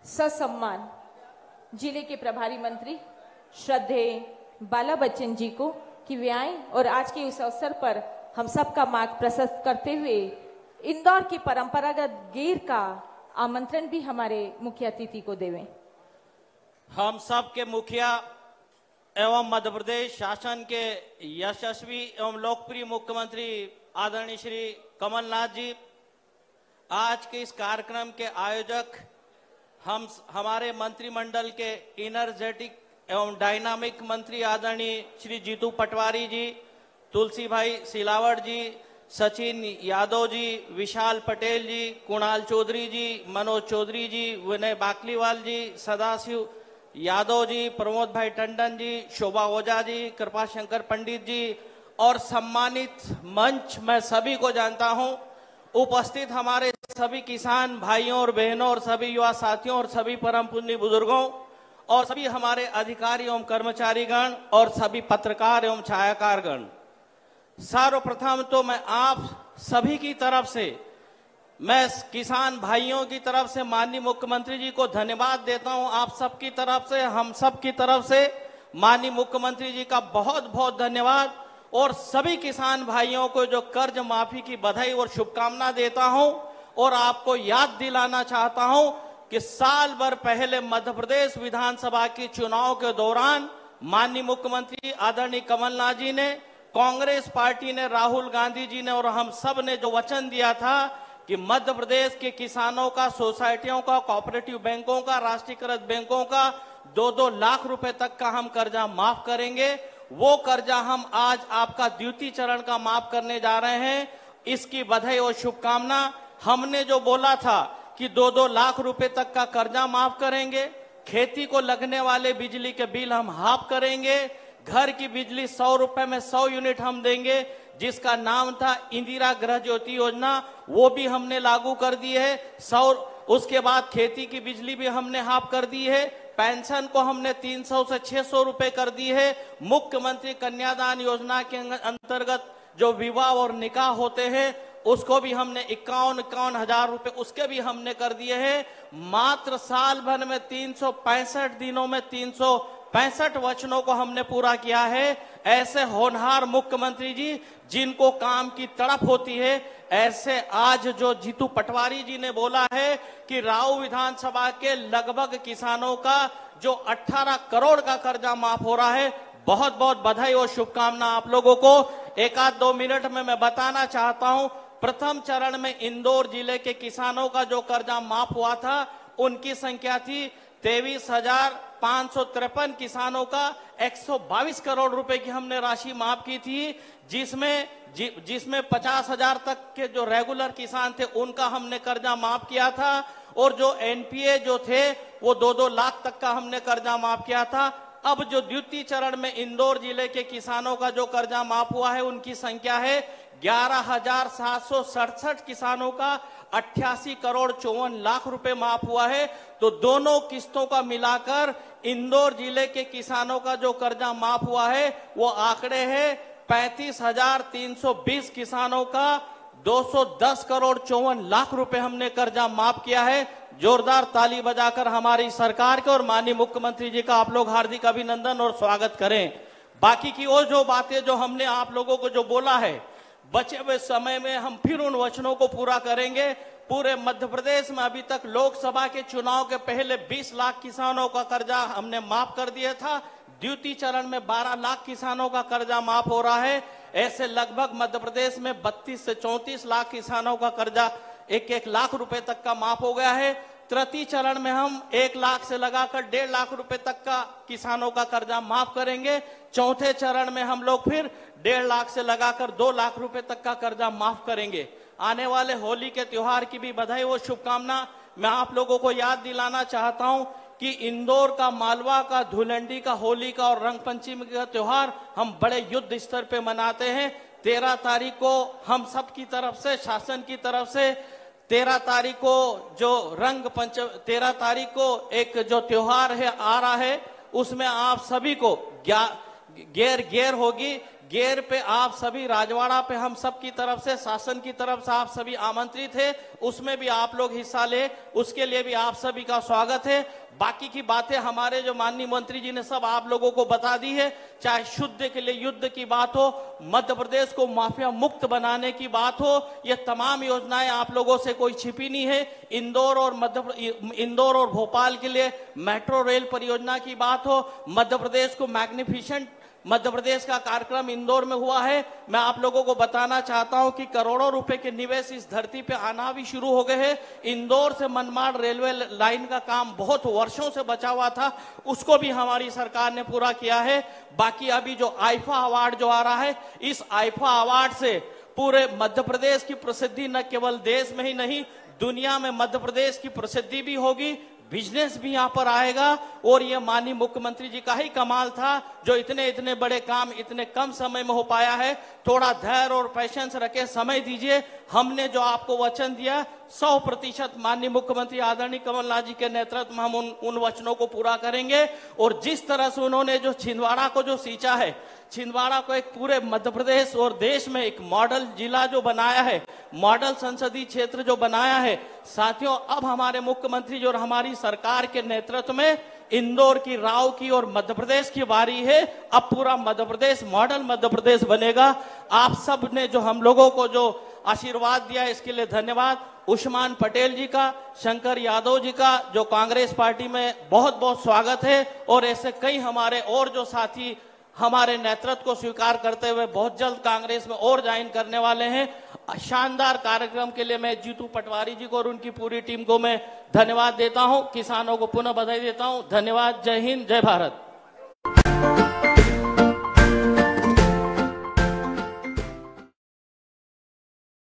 ससम्मान जिले के प्रभारी मंत्री श्रद्धेय बाला बच्चन जी को कि वे आए और आज के इस अवसर पर हम सबका मार्ग प्रशस्त करते हुए इंदौर की परंपरागत गेर का आमंत्रण भी हमारे मुख्य अतिथि को देवें। हम सब के मुखिया एवं मध्य प्रदेश शासन के यशस्वी एवं लोकप्रिय मुख्यमंत्री आदरणीय श्री कमलनाथ जी, आज के इस कार्यक्रम के आयोजक हमारे मंत्रिमंडल के इनर्जेटिक एवं डायनामिक मंत्री आदरणीय श्री जीतू पटवारी जी, तुलसी भाई सिलावट जी, सचिन यादव जी, विशाल पटेल जी, कुणाल चौधरी जी, मनोज चौधरी जी, विनय बाकलीवाल जी, सदाशिव यादव जी, प्रमोद भाई टंडन जी, शोभा ओझा जी, कृपा शंकर पंडित जी और सम्मानित मंच मैं सभी को जानता हूं, उपस्थित हमारे सभी किसान भाइयों और बहनों और सभी युवा साथियों और सभी परम पुण्य बुजुर्गों और सभी हमारे अधिकारी एवं कर्मचारीगण और सभी पत्रकार एवं छायाकारगण, सर्वप्रथम तो मैं आप सभी की तरफ से, मैं किसान भाइयों की तरफ से माननीय मुख्यमंत्री जी को धन्यवाद देता हूं। आप सबकी तरफ से, हम सब की तरफ से माननीय मुख्यमंत्री जी का बहुत बहुत धन्यवाद और सभी किसान भाइयों को जो कर्ज माफी की बधाई और शुभकामना देता हूं और आपको याद दिलाना चाहता हूं कि साल भर पहले मध्य प्रदेश विधानसभा के चुनाव के दौरान माननीय मुख्यमंत्री आदरणीय कमलनाथ जी ने, कांग्रेस पार्टी ने, राहुल गांधी जी ने और हम सब ने जो वचन दिया था कि मध्य प्रदेश के किसानों का, सोसाइटियों का, कोऑपरेटिव बैंकों का, राष्ट्रीयकृत बैंकों का 2-2 लाख रुपए तक का हम कर्जा माफ करेंगे, वो कर्जा हम आज आपका द्वितीय चरण का माफ करने जा रहे हैं। इसकी बधाई और शुभकामना। हमने जो बोला था कि 2-2 लाख रुपए तक का कर्जा माफ करेंगे, खेती को लगने वाले बिजली के बिल हम हाफ करेंगे, घर की बिजली 100 रुपए में 100 यूनिट हम देंगे, जिसका नाम था इंदिरा गृह ज्योति योजना, वो भी हमने लागू कर दी है। उसके बाद खेती की बिजली भी हमने हाफ कर दी है, पेंशन को हमने 300 से 600 रुपए कर दी है, मुख्यमंत्री कन्यादान योजना के अंतर्गत जो विवाह और निकाह होते हैं उसको भी हमने 51 हजार रुपए उसके भी हमने कर दिए हैं। मात्र साल भर में 365 दिनों में 365 वचनों को हमने पूरा किया है। ऐसे होनहार मुख्यमंत्री जी जिनको काम की तड़प होती है, ऐसे आज जो जीतू पटवारी जी ने बोला है कि राऊ विधानसभा के लगभग किसानों का जो 18 करोड़ का कर्जा माफ हो रहा है, बहुत बहुत बधाई और शुभकामना आप लोगों को। 1-2 मिनट में मैं बताना चाहता हूं, प्रथम चरण में इंदौर जिले के किसानों का जो कर्जा माफ हुआ था उनकी संख्या थी 23,553 किसानों का 122 करोड़ रुपए की हमने राशि माफ की थी, जिसमें 50,000 तक के जो रेगुलर किसान थे उनका हमने कर्जा माफ किया था और जो एनपीए जो थे वो 2-2 लाख तक का हमने कर्जा माफ किया था। अब जो द्वितीय चरण में इंदौर जिले के किसानों का जो कर्जा माफ हुआ है उनकी संख्या है 11,767 किसानों का 88 करोड़ 54 लाख रुपए माफ हुआ है। तो दोनों किस्तों का मिलाकर इंदौर जिले के किसानों का जो कर्जा माफ हुआ है वो आंकड़े है 35,320 किसानों का 210 करोड़ 54 लाख रुपए हमने कर्जा माफ किया है। जोरदार ताली बजाकर हमारी सरकार के और माननीय मुख्यमंत्री जी का आप लोग हार्दिक अभिनंदन और स्वागत करें। बाकी की वो जो बातें जो हमने आप लोगों को जो बोला है, बचे हुए समय में हम फिर उन वचनों को पूरा करेंगे। पूरे मध्य प्रदेश में अभी तक लोकसभा के चुनाव के पहले 20 लाख किसानों का कर्जा हमने माफ कर दिया था, द्वितीय चरण में 12 लाख किसानों का कर्जा माफ हो रहा है। ऐसे लगभग मध्य प्रदेश में 32 से 34 लाख किसानों का कर्जा 1-1 लाख रुपए तक का माफ हो गया है। तृतीय चरण में हम 1 लाख से लगाकर 1.5 लाख रुपए तक का किसानों का कर्जा माफ करेंगे। चौथे चरण में हम लोग फिर 1.5 लाख से लगाकर 2 लाख रुपए तक का कर्जा माफ करेंगे। आने वाले होली के त्योहार की भी बधाई और शुभकामना। मैं आप लोगों को याद दिलाना चाहता हूं कि इंदौर का, मालवा का, धुलंडी का, होली का और रंग पंचमी का त्योहार हम बड़े युद्ध स्तर पे मनाते हैं। 13 तारीख को हम सब की तरफ से, शासन की तरफ से 13 तारीख को जो 13 तारीख को एक जो त्योहार है आ रहा है, उसमें आप सभी को गेर होगी। गेर पे आप सभी, राजवाड़ा पे हम सब की तरफ से, शासन की तरफ से आप सभी आमंत्रित है, उसमें भी आप लोग हिस्सा ले, उसके लिए भी आप सभी का स्वागत है। बाकी की बातें हमारे जो माननीय मंत्री जी ने सब आप लोगों को बता दी है, चाहे शुद्ध के लिए युद्ध की बात हो, मध्य प्रदेश को माफिया मुक्त बनाने की बात हो, ये तमाम योजनाएं आप लोगों से कोई छिपी नहीं है। इंदौर और भोपाल के लिए मेट्रो रेल परियोजना की बात हो, मध्य प्रदेश को मैग्निफिसेंट मध्य प्रदेश का कार्यक्रम इंदौर में हुआ है। मैं आप लोगों को बताना चाहता हूं कि करोड़ों रुपए के निवेश इस धरती पे आना भी शुरू हो गए हैं। इंदौर से मनमाड़ रेलवे लाइन का काम बहुत वर्षों से बचा हुआ था, उसको भी हमारी सरकार ने पूरा किया है। बाकी अभी जो आईफा अवार्ड जो आ रहा है, इस आईफा अवार्ड से पूरे मध्य प्रदेश की प्रसिद्धि न केवल देश में ही नहीं, दुनिया में मध्य प्रदेश की प्रसिद्धि भी होगी, बिजनेस भी यहां पर आएगा। और ये माननीय मुख्यमंत्री जी का ही कमाल था जो इतने बड़े काम इतने कम समय में हो पाया है। थोड़ा धैर्य और पेशेंस रखे, समय दीजिए। हमने जो आपको वचन दिया 100% माननीय मुख्यमंत्री आदरणीय कमलनाथ जी के नेतृत्व में हम उन वचनों को पूरा करेंगे। और जिस तरह से उन्होंने जो छिंदवाड़ा को जो सींचा है, छिंदवाड़ा को एक पूरे मध्य प्रदेश और देश में एक मॉडल जिला जो बनाया है, मॉडल संसदीय क्षेत्र जो बनाया है, साथियों अब हमारे मुख्यमंत्री जी और हमारी सरकार के नेतृत्व में इंदौर की, राव की और मध्य प्रदेश की बारी है। अब पूरा मध्य प्रदेश मॉडल मध्य प्रदेश बनेगा। आप सब ने जो हम लोगों को जो आशीर्वाद दिया इसके लिए धन्यवाद। उस्मान पटेल जी का, शंकर यादव जी का जो कांग्रेस पार्टी में, बहुत बहुत स्वागत है। और ऐसे कई हमारे और जो साथी हमारे नेतृत्व को स्वीकार करते हुए बहुत जल्द कांग्रेस में और ज्वाइन करने वाले हैं। शानदार कार्यक्रम के लिए मैं जीतू पटवारी जी को और उनकी पूरी टीम को मैं धन्यवाद देता हूं। किसानों को पुनः बधाई देता हूं। धन्यवाद। जय हिंद, जय भारत।